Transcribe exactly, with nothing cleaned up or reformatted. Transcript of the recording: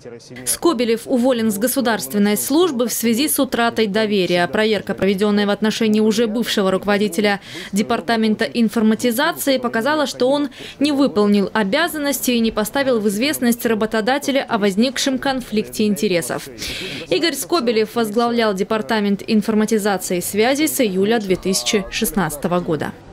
Скобелев уволен с государственной службы в связи с утратой доверия. Проверка, проведенная в отношении уже бывшего руководителя Департамента информатизации, показала, что он не выполнил обязанности и не поставил в известность работодателя о возникшем конфликте интересов. Игорь Скобелев возглавлял Департамент информатизации и связи с июля две тысячи шестнадцатого года.